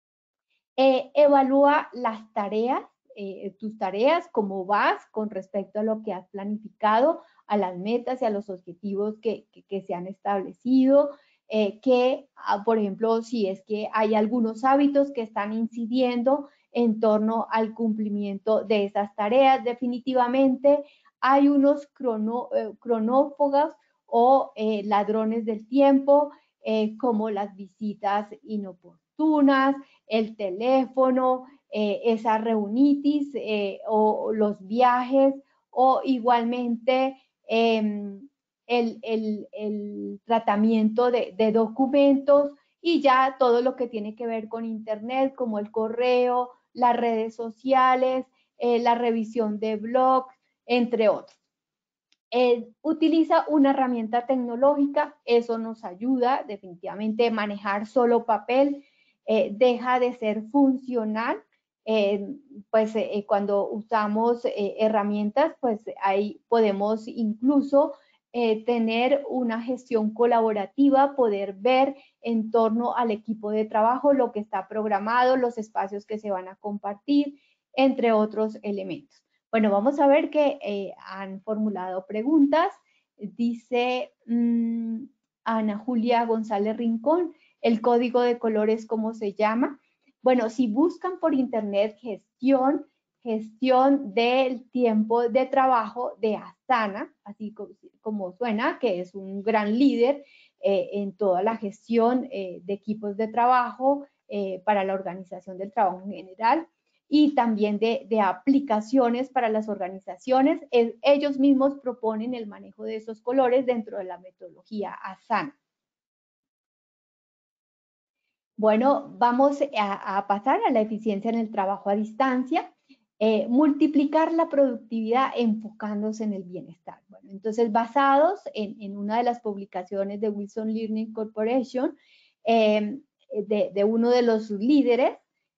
Evalúa las tareas, tus tareas, cómo vas con respecto a lo que has planificado, a las metas y a los objetivos que se han establecido, por ejemplo, si es que hay algunos hábitos que están incidiendo en torno al cumplimiento de esas tareas. Definitivamente hay unos cronófagos o ladrones del tiempo, como las visitas inoportunas, el teléfono, esa reunitis o los viajes, o igualmente el tratamiento de documentos, y ya todo lo que tiene que ver con internet, como el correo, las redes sociales, la revisión de blogs, entre otros. Utiliza una herramienta tecnológica, eso nos ayuda definitivamente a manejar solo papel, deja de ser funcional. Cuando usamos herramientas, pues ahí podemos incluso tener una gestión colaborativa, poder ver en torno al equipo de trabajo lo que está programado, los espacios que se van a compartir, entre otros elementos. Bueno, vamos a ver que han formulado preguntas. Dice Ana Julia González Rincón, ¿el código de colores cómo se llama? Bueno, si buscan por internet gestión del tiempo de trabajo de Asana, así como suena, que es un gran líder en toda la gestión de equipos de trabajo para la organización del trabajo en general, y también de aplicaciones para las organizaciones. Ellos mismos proponen el manejo de esos colores dentro de la metodología Asana. Bueno, vamos a pasar a la eficiencia en el trabajo a distancia. Multiplicar la productividad enfocándose en el bienestar. Bueno, entonces, basados en una de las publicaciones de Wilson Learning Corporation, de uno de los líderes,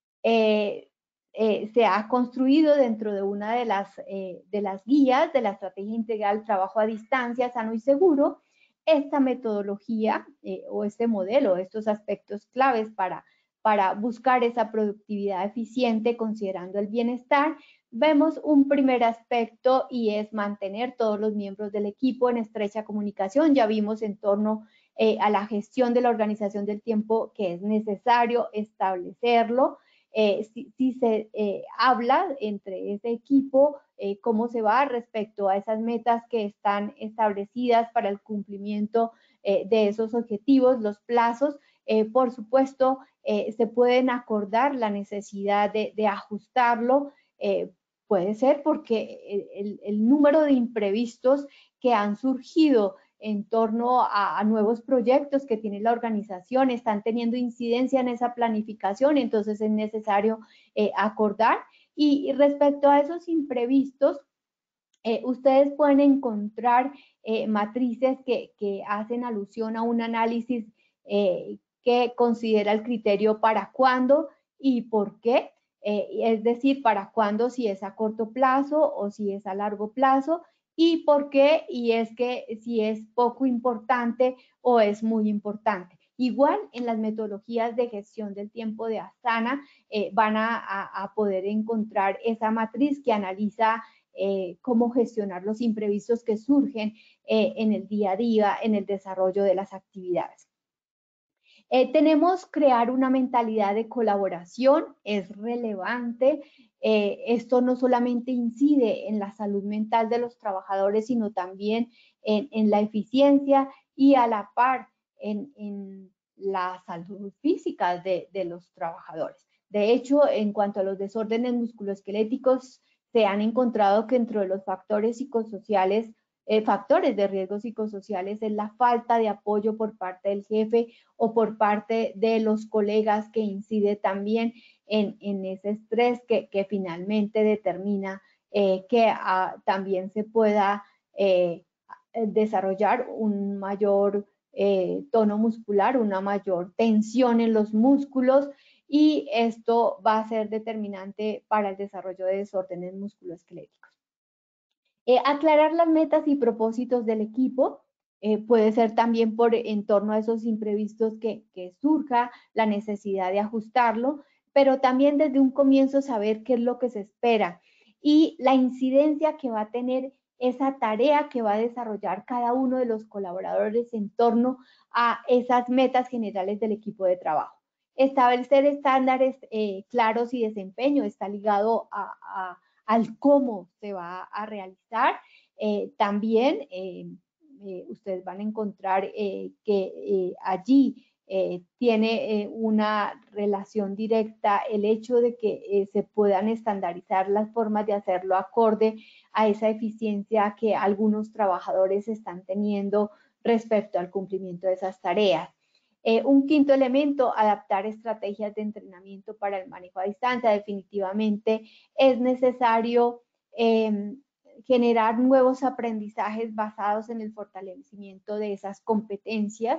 se ha construido dentro de una de las guías de la estrategia integral trabajo a distancia sano y seguro, esta metodología o este modelo, estos aspectos claves para buscar esa productividad eficiente considerando el bienestar. Vemos un primer aspecto, y es mantener todos los miembros del equipo en estrecha comunicación. Ya vimos en torno a la gestión de la organización del tiempo que es necesario establecerlo. Si se habla entre ese equipo, cómo se va respecto a esas metas que están establecidas para el cumplimiento de esos objetivos, los plazos. Por supuesto, se pueden acordar la necesidad de ajustarlo. Puede ser porque el número de imprevistos que han surgido en torno a nuevos proyectos que tiene la organización están teniendo incidencia en esa planificación, entonces es necesario acordar. Y respecto a esos imprevistos, ustedes pueden encontrar matrices que hacen alusión a un análisis que considera el criterio para cuándo y por qué, es decir, para cuándo, si es a corto plazo o si es a largo plazo, y por qué, y es que si es poco importante o es muy importante. Igual en las metodologías de gestión del tiempo de Asana van a poder encontrar esa matriz que analiza cómo gestionar los imprevistos que surgen en el día a día, en el desarrollo de las actividades. Tenemos crear una mentalidad de colaboración, es relevante. Esto no solamente incide en la salud mental de los trabajadores, sino también en la eficiencia y a la par en la salud física de los trabajadores. De hecho, en cuanto a los desórdenes musculoesqueléticos, se han encontrado que dentro de los factores psicosociales factores de riesgos psicosociales es la falta de apoyo por parte del jefe o por parte de los colegas, que incide también en ese estrés que finalmente determina que también se pueda desarrollar un mayor tono muscular, una mayor tensión en los músculos, y esto va a ser determinante para el desarrollo de desórdenes musculoesqueléticos. Aclarar las metas y propósitos del equipo puede ser también en torno a esos imprevistos que surja la necesidad de ajustarlo, pero también desde un comienzo saber qué es lo que se espera y la incidencia que va a tener esa tarea que va a desarrollar cada uno de los colaboradores en torno a esas metas generales del equipo de trabajo. Establecer estándares claros y desempeño está ligado al cómo se va a realizar. También ustedes van a encontrar que allí tiene una relación directa el hecho de que se puedan estandarizar las formas de hacerlo acorde a esa eficiencia que algunos trabajadores están teniendo respecto al cumplimiento de esas tareas. Un quinto elemento, adaptar estrategias de entrenamiento para el manejo a distancia. Definitivamente es necesario generar nuevos aprendizajes basados en el fortalecimiento de esas competencias.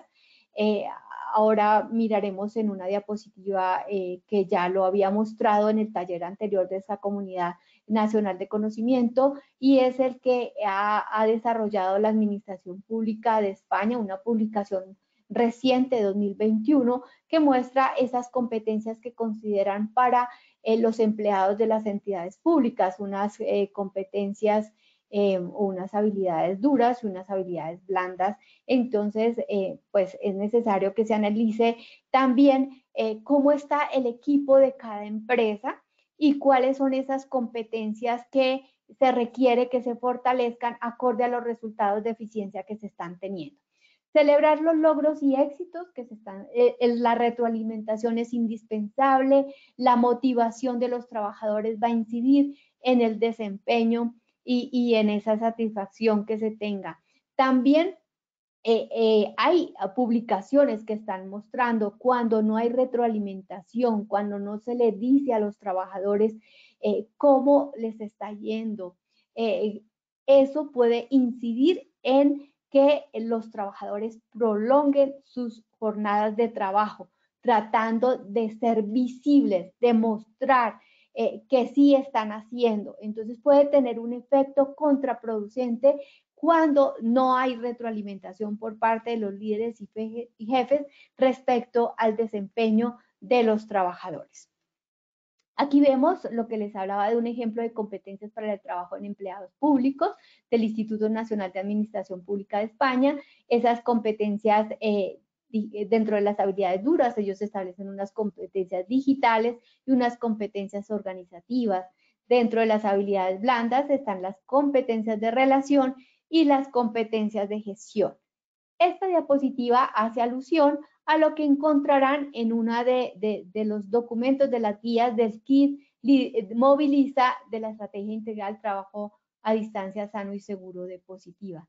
Ahora miraremos en una diapositiva que ya lo había mostrado en el taller anterior de esta Comunidad Nacional de Conocimiento, y es el que ha desarrollado la Administración Pública de España, una publicación reciente de 2021 que muestra esas competencias que consideran para los empleados de las entidades públicas, unas competencias o unas habilidades duras y unas habilidades blandas. Entonces, pues es necesario que se analice también cómo está el equipo de cada empresa y cuáles son esas competencias que se requiere que se fortalezcan acorde a los resultados de eficiencia que se están teniendo. Celebrar los logros y éxitos que se están, la retroalimentación es indispensable, la motivación de los trabajadores va a incidir en el desempeño y en esa satisfacción que se tenga. También hay publicaciones que están mostrando cuando no hay retroalimentación, cuando no se le dice a los trabajadores cómo les está yendo. Eso puede incidir en que los trabajadores prolonguen sus jornadas de trabajo, tratando de ser visibles, de mostrar que sí están haciendo. Entonces puede tener un efecto contraproducente cuando no hay retroalimentación por parte de los líderes y jefes respecto al desempeño de los trabajadores. Aquí vemos lo que les hablaba de un ejemplo de competencias para el trabajo en empleados públicos del Instituto Nacional de Administración Pública de España. Esas competencias dentro de las habilidades duras, ellos establecen unas competencias digitales y unas competencias organizativas. Dentro de las habilidades blandas están las competencias de relación y las competencias de gestión. Esta diapositiva hace alusión a lo que encontrarán en una de los documentos de las guías del KIT Moviliza de la Estrategia Integral Trabajo a Distancia Sano y Seguro de Positiva.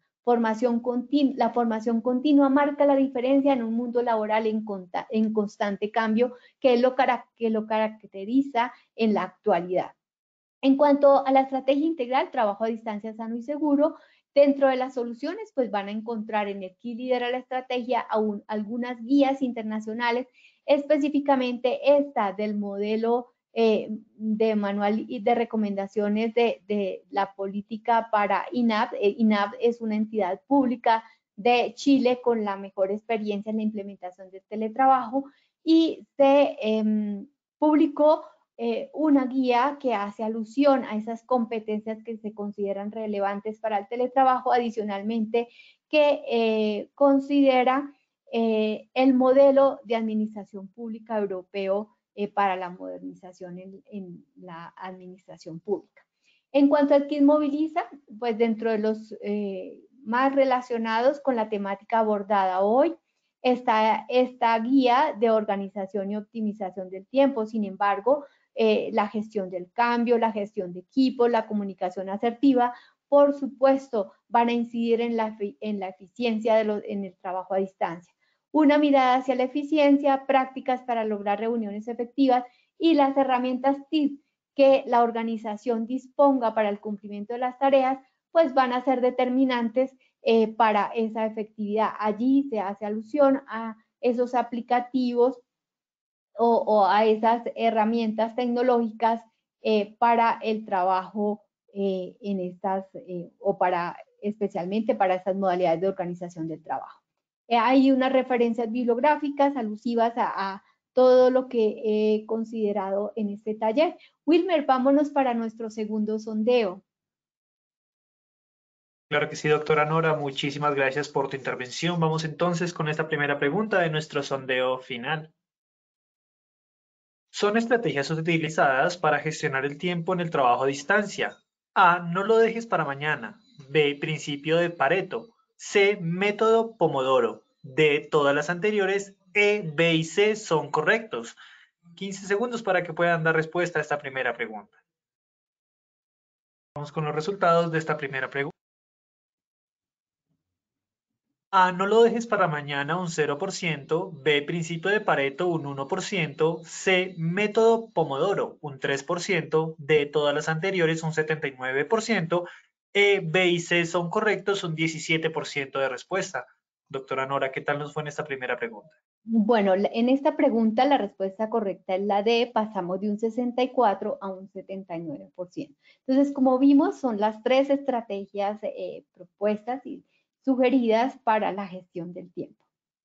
La formación continua marca la diferencia en un mundo laboral en constante cambio, que es lo caracteriza en la actualidad. En cuanto a la estrategia integral, trabajo a distancia sano y seguro, dentro de las soluciones, pues van a encontrar en el que lidera la estrategia aún algunas guías internacionales, específicamente esta del modelo de manual y de recomendaciones de la política para INAP. INAP es una entidad pública de Chile con la mejor experiencia en la implementación del teletrabajo, y se publicó una guía que hace alusión a esas competencias que se consideran relevantes para el teletrabajo, adicionalmente que considera el modelo de administración pública europeo para la modernización en la administración pública. En cuanto al KIT Moviliza, pues dentro de los más relacionados con la temática abordada hoy, está esta guía de organización y optimización del tiempo. Sin embargo, la gestión del cambio, la gestión de equipo, la comunicación asertiva por supuesto, van a incidir en la eficiencia en el trabajo a distancia. Una mirada hacia la eficiencia, prácticas para lograr reuniones efectivas y las herramientas TIP que la organización disponga para el cumplimiento de las tareas, pues van a ser determinantes para esa efectividad. Allí se hace alusión a esos aplicativos o a esas herramientas tecnológicas para el trabajo en estas, especialmente para estas modalidades de organización del trabajo. Hay unas referencias bibliográficas alusivas a todo lo que he considerado en este taller. Wilmer, vámonos para nuestro segundo sondeo. Claro que sí, doctora Nora, muchísimas gracias por tu intervención. Vamos entonces con esta primera pregunta de nuestro sondeo final. Son estrategias utilizadas para gestionar el tiempo en el trabajo a distancia. A. No lo dejes para mañana. B. Principio de Pareto. C. Método Pomodoro. D. Todas las anteriores. E, B y C son correctos. 15 segundos para que puedan dar respuesta a esta primera pregunta. Vamos con los resultados de esta primera pregunta. A, no lo dejes para mañana, un 0%, B, principio de Pareto, un 1%, C, método Pomodoro, un 3%, D, todas las anteriores, un 79%, E, B y C son correctos, un 17% de respuesta. Doctora Nora, ¿qué tal nos fue en esta primera pregunta? Bueno, en esta pregunta la respuesta correcta es la D, pasamos de un 64 a un 79%. Entonces, como vimos, son las tres estrategias propuestas y sugeridas para la gestión del tiempo.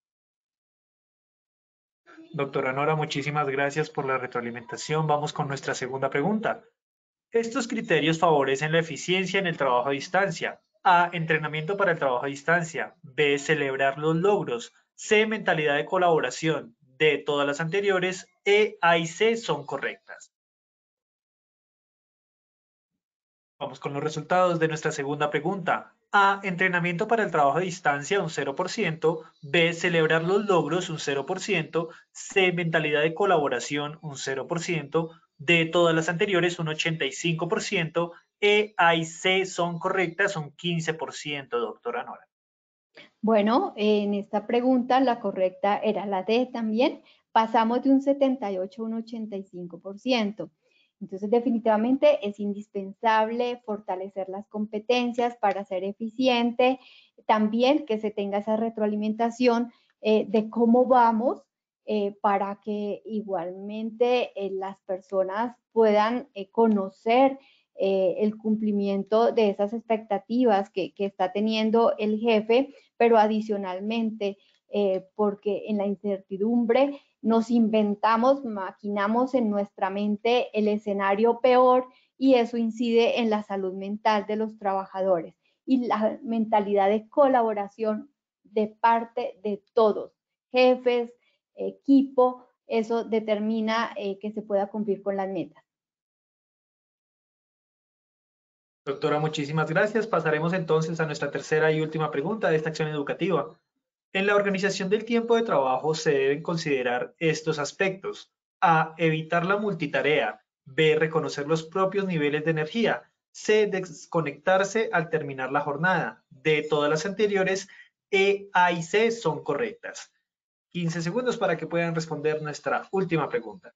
Doctora Nora, muchísimas gracias por la retroalimentación. Vamos con nuestra segunda pregunta. Estos criterios favorecen la eficiencia en el trabajo a distancia. A. Entrenamiento para el trabajo a distancia. B. Celebrar los logros. C. Mentalidad de colaboración. D. Todas las anteriores. E, A y C son correctas. Vamos con los resultados de nuestra segunda pregunta. A. Entrenamiento para el trabajo a distancia, un 0%. B. Celebrar los logros, un 0%. C. Mentalidad de colaboración, un 0%. D. Todas las anteriores, un 85%. E, A y C son correctas, un 15%, doctora Nora. Bueno, en esta pregunta la correcta era la D también. Pasamos de un 78 a un 85%. Entonces, definitivamente es indispensable fortalecer las competencias para ser eficiente. También que se tenga esa retroalimentación de cómo vamos para que igualmente las personas puedan conocer el cumplimiento de esas expectativas que está teniendo el jefe, pero adicionalmente, porque en la incertidumbre nos inventamos, maquinamos en nuestra mente el escenario peor y eso incide en la salud mental de los trabajadores y la mentalidad de colaboración de parte de todos, jefes, equipo, eso determina que se pueda cumplir con las metas. Doctora, muchísimas gracias. Pasaremos entonces a nuestra tercera y última pregunta de esta acción educativa. En la organización del tiempo de trabajo se deben considerar estos aspectos. A. Evitar la multitarea. B. Reconocer los propios niveles de energía. C. Desconectarse al terminar la jornada. D. Todas las anteriores. E, A y C son correctas. 15 segundos para que puedan responder nuestra última pregunta.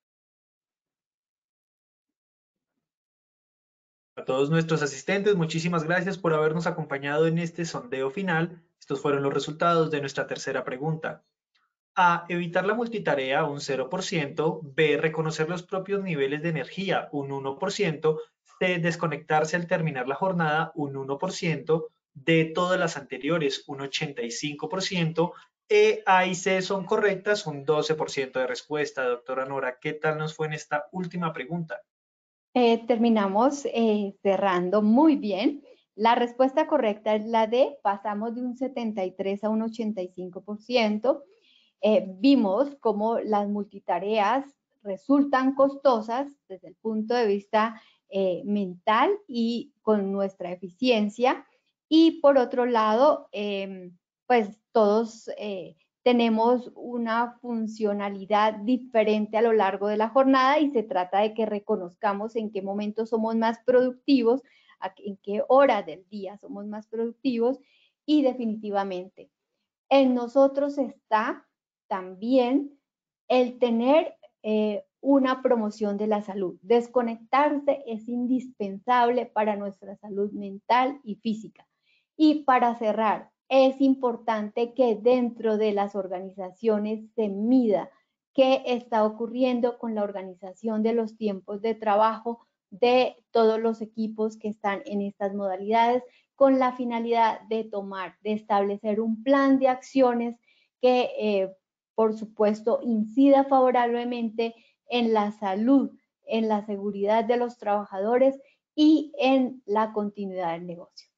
A todos nuestros asistentes, muchísimas gracias por habernos acompañado en este sondeo final. Estos fueron los resultados de nuestra tercera pregunta. A. Evitar la multitarea, un 0%. B. Reconocer los propios niveles de energía, un 1%. C. Desconectarse al terminar la jornada, un 1%. D. Todas las anteriores, un 85%. E, A y C son correctas, un 12% de respuesta. Doctora Nora, ¿qué tal nos fue en esta última pregunta? Terminamos cerrando muy bien. La respuesta correcta es la D, pasamos de un 73 a un 85%. Vimos cómo las multitareas resultan costosas desde el punto de vista mental y con nuestra eficiencia. Y por otro lado, pues todos tenemos una funcionalidad diferente a lo largo de la jornada y se trata de que reconozcamos en qué momentos somos más productivos en qué hora del día somos más productivos y definitivamente en nosotros está también el tener una promoción de la salud. Desconectarse es indispensable para nuestra salud mental y física. Y para cerrar, es importante que dentro de las organizaciones se mida qué está ocurriendo con la organización de los tiempos de trabajo de todos los equipos que están en estas modalidades, con la finalidad de establecer un plan de acciones que, por supuesto, incida favorablemente en la salud, en la seguridad de los trabajadores y en la continuidad del negocio.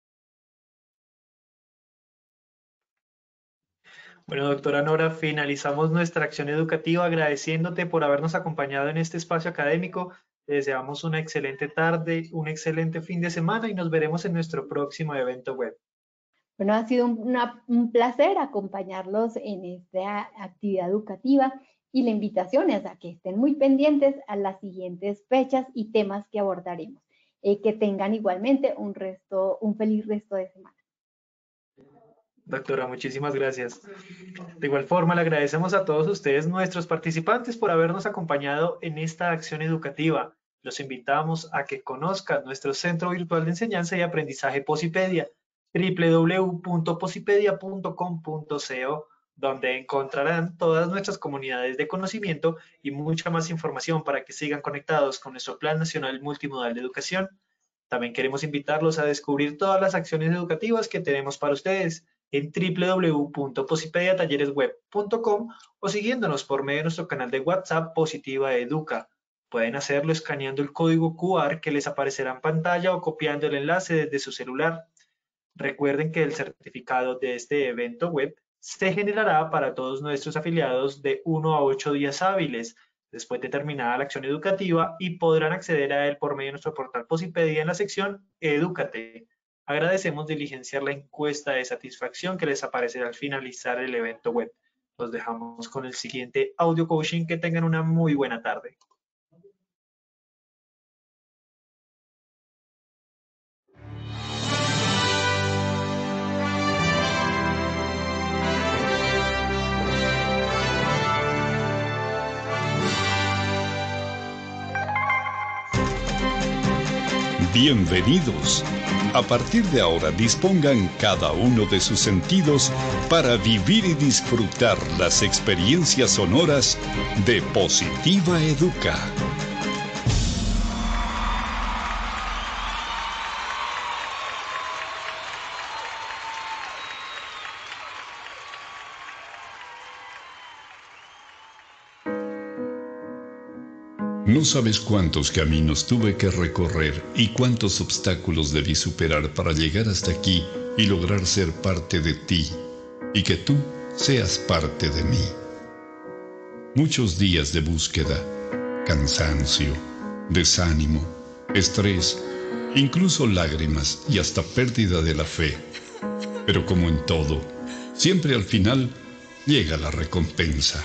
Bueno, doctora Nora, finalizamos nuestra acción educativa agradeciéndote por habernos acompañado en este espacio académico. Te deseamos una excelente tarde, un excelente fin de semana y nos veremos en nuestro próximo evento web. Bueno, ha sido un placer acompañarlos en esta actividad educativa y la invitación es a que estén muy pendientes a las siguientes fechas y temas que abordaremos. Que tengan igualmente un feliz resto de semana. Doctora, muchísimas gracias. De igual forma, le agradecemos a todos ustedes, nuestros participantes, por habernos acompañado en esta acción educativa. Los invitamos a que conozcan nuestro Centro Virtual de Enseñanza y Aprendizaje Posipedia, www.posipedia.com.co, donde encontrarán todas nuestras comunidades de conocimiento y mucha más información para que sigan conectados con nuestro Plan Nacional Multimodal de Educación. También queremos invitarlos a descubrir todas las acciones educativas que tenemos para ustedes en www.posipediatalleresweb.com o siguiéndonos por medio de nuestro canal de WhatsApp Positiva Educa. Pueden hacerlo escaneando el código QR que les aparecerá en pantalla o copiando el enlace desde su celular. Recuerden que el certificado de este evento web se generará para todos nuestros afiliados de 1 a 8 días hábiles después de terminada la acción educativa y podrán acceder a él por medio de nuestro portal Posipedia en la sección Edúcate. Agradecemos diligenciar la encuesta de satisfacción que les aparecerá al finalizar el evento web. Los dejamos con el siguiente audio coaching. Que tengan una muy buena tarde. Bienvenidos. A partir de ahora dispongan cada uno de sus sentidos para vivir y disfrutar las experiencias sonoras de Positiva Educa. No sabes cuántos caminos tuve que recorrer y cuántos obstáculos debí superar para llegar hasta aquí y lograr ser parte de ti y que tú seas parte de mí. Muchos días de búsqueda, cansancio, desánimo, estrés, incluso lágrimas y hasta pérdida de la fe. Pero como en todo, siempre al final llega la recompensa.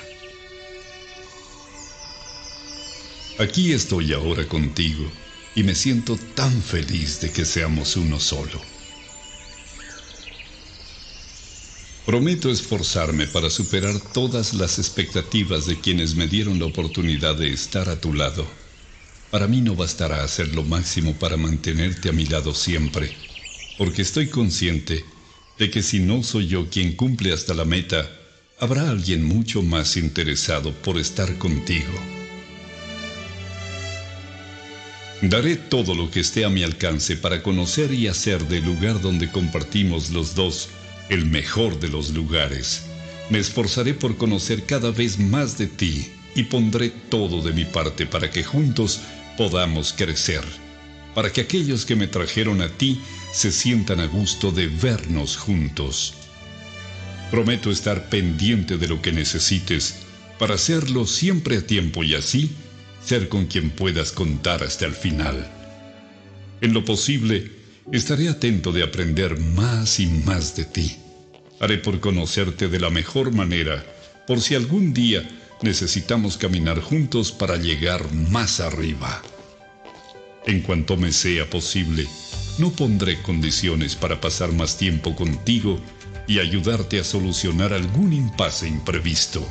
Aquí estoy ahora contigo y me siento tan feliz de que seamos uno solo. Prometo esforzarme para superar todas las expectativas de quienes me dieron la oportunidad de estar a tu lado. Para mí no bastará hacer lo máximo para mantenerte a mi lado siempre, porque estoy consciente de que si no soy yo quien cumple hasta la meta, habrá alguien mucho más interesado por estar contigo. Daré todo lo que esté a mi alcance para conocer y hacer del lugar donde compartimos los dos el mejor de los lugares. Me esforzaré por conocer cada vez más de ti y pondré todo de mi parte para que juntos podamos crecer, para que aquellos que me trajeron a ti se sientan a gusto de vernos juntos. Prometo estar pendiente de lo que necesites para hacerlo siempre a tiempo y así ser con quien puedas contar hasta el final. En lo posible, estaré atento de aprender más y más de ti. Haré por conocerte de la mejor manera, por si algún día necesitamos caminar juntos para llegar más arriba. En cuanto me sea posible, No pondré condiciones para pasar más tiempo contigo y ayudarte a solucionar algún impasse imprevisto.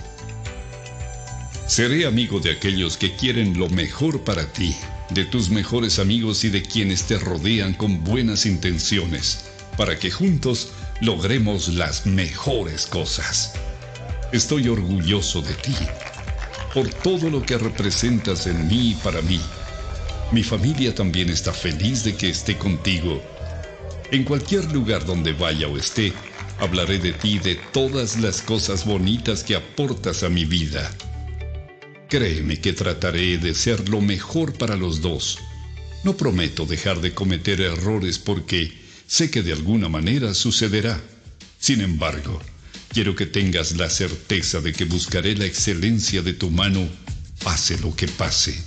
Seré amigo de aquellos que quieren lo mejor para ti, de tus mejores amigos y de quienes te rodean con buenas intenciones, para que juntos logremos las mejores cosas. Estoy orgulloso de ti, por todo lo que representas en mí y para mí. Mi familia también está feliz de que esté contigo. En cualquier lugar donde vaya o esté, hablaré de ti y de todas las cosas bonitas que aportas a mi vida. Créeme que trataré de ser lo mejor para los dos. No prometo dejar de cometer errores porque sé que de alguna manera sucederá. Sin embargo, quiero que tengas la certeza de que buscaré la excelencia de tu mano, pase lo que pase.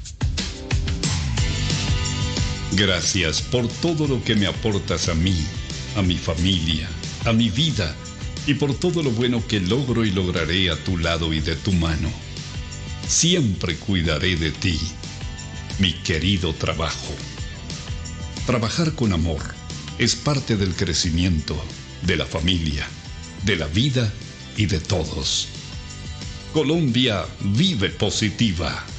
Gracias por todo lo que me aportas a mí, a mi familia, a mi vida y por todo lo bueno que logro y lograré a tu lado y de tu mano. Siempre cuidaré de ti, mi querido trabajo. Trabajar con amor es parte del crecimiento, de la familia, de la vida y de todos. Colombia vive positiva.